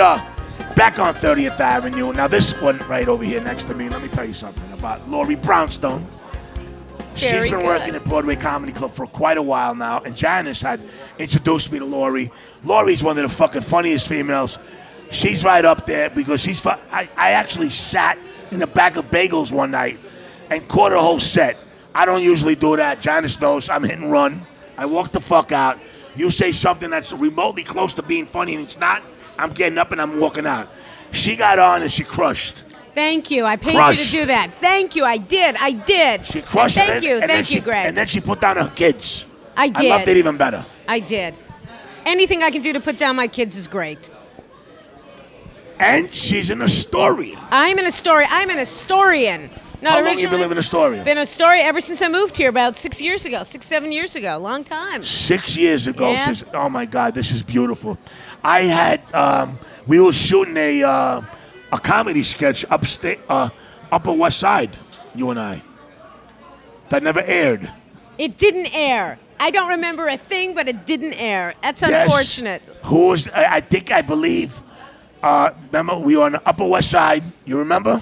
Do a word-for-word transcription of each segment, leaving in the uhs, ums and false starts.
uh, back on thirtieth Avenue. Now this one right over here next to me, let me tell you something about Laurie Brownstone. Very She's been good. working at Broadway Comedy Club for quite a while now, and Janice had introduced me to Laurie. Laurie's one of the fucking funniest females. She's right up there because she's. Fu- I, I actually sat in the back of Bagels one night and caught her whole set. I don't usually do that. Janice knows I'm hit and run. I walk the fuck out. You say something that's remotely close to being funny and it's not, I'm getting up and I'm walking out. She got on and she crushed. Thank you. I paid Crushed. you to do that. Thank you. I did. I did. She crushed Thank it. and- you. and then Thank she- you, Greg. And then she put down her kids. I did. I loved it even better. I did. Anything I can do to put down my kids is great. And she's an historian. I'm an historian. I'm an historian. Not How long originally, you been living Astoria? Been a story ever since I moved here about six years ago, six, seven years ago. Long time. Six years ago. Yeah. Since, oh my God, this is beautiful. I had um, we were shooting a uh, a comedy sketch upstate, uh, Upper West Side. You and I. That never aired. It didn't air. I don't remember a thing, but it didn't air. That's Yes. unfortunate. Who was? I, I think I believe. Uh, remember, we were on the Upper West Side. You remember?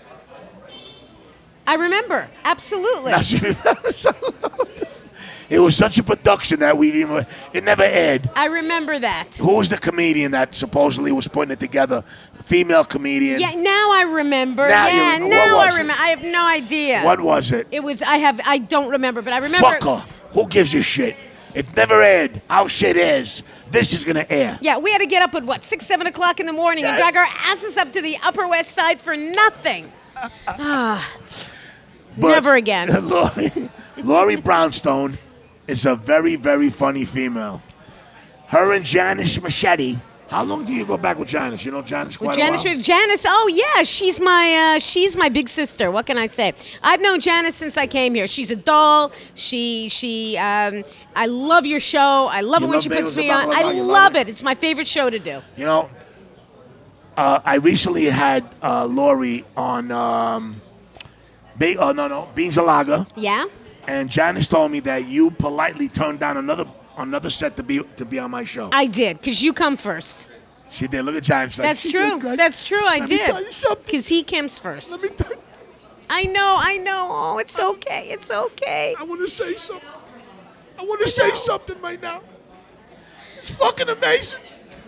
I remember. Absolutely. Now she remembers. It was such a production that we didn't. It never aired. I remember that. Who was the comedian that supposedly was putting it together? Female comedian. Yeah, now I remember. Now you yeah, remember. now What I was it? remember. I have no idea. What was it? It was. I have. I don't remember, but I remember. Fuck her. Who gives a shit? It never aired. Our shit is. This is gonna air. Yeah, we had to get up at what six, seven o'clock in the morning and Yes. drag our asses up to the Upper West Side for nothing. Ah, But never again. Laurie, Laurie Brownstone is a very, very funny female. Her and Janice Machete. How long do you go back with Janice? You know Janice quite With Janice, a while. Janice, oh yeah, she's my uh, she's my big sister. What can I say? I've known Janice since I came here. She's a doll. She she. Um, I love your show. I love You it when love she puts Bagels me and on. Baklava? I You love, love it. it? It's my favorite show to do. You know, uh, I recently had uh, Laurie on. Um, Be- oh no no Beans and Lager. Yeah. And Janice told me that you politely turned down another another set to be to be on my show. I did, because you come first. She did. Look at Janice. Like, That's she true. did, Greg. That's true. I Let me tell you did. something. Because he comes first. Let me tell you. I know. I know. Oh, it's okay. It's okay. I want to say something. I want to say something right now. It's fucking amazing.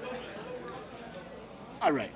All right.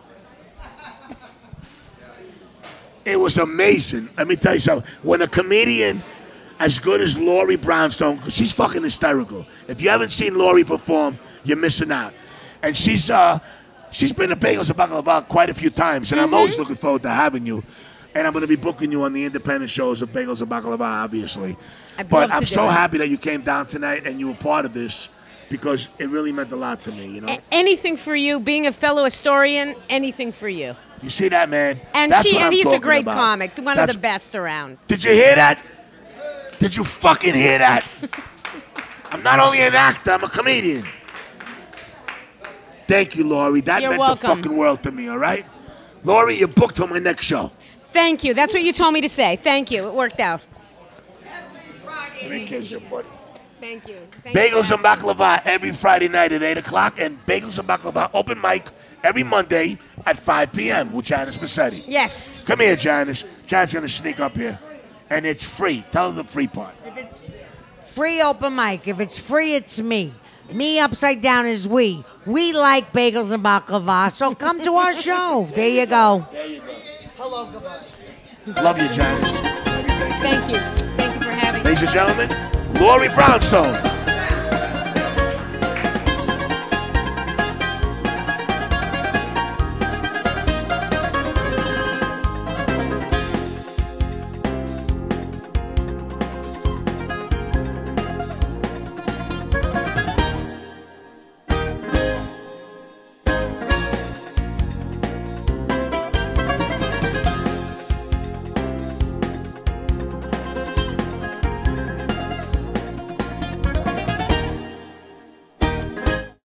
It was amazing. Let me tell you something. When a comedian as good as Laurie Brownstone, 'cause she's fucking hysterical. If you haven't seen Laurie perform, you're missing out. And she's uh, she's been to Bagels and Baklava quite a few times, and I'm always looking forward to having you. And I'm going to be booking you on the independent shows of Bagels and Baklava, obviously. I'd but love to I'm do so it. happy that you came down tonight and you were part of this because it really meant a lot to me, you know? A- anything for you, being a fellow historian, anything for you. You see that, man? And That's she what and I'm he's a talking great about. comic, one That's- of the best around. Did you hear that? Did you fucking hear that? I'm not only an actor, I'm a comedian. Thank you, Laurie. That You're meant welcome. the fucking world to me, all right? Laurie, you're booked for my next show. Thank you. That's what you told me to say. Thank you. It worked out. Let me kiss you, buddy. Thank you. Thank Bagels you. and Baklava every Friday night at eight o'clock, and Bagels and Baklava open mic every Monday at five p.m. with Janice Massetti. Yes. Come here, Janice. Janice going to sneak up here. And it's free. Tell her the free part. If it's free open mic, if it's free, it's me. Me upside down is we. We like bagels and baklava, so come to our show. There you go. There you go. Hello, goodbye. Love you, Janice. Thank you. Thank you for having me. Ladies and gentlemen, Laurie Brownstone.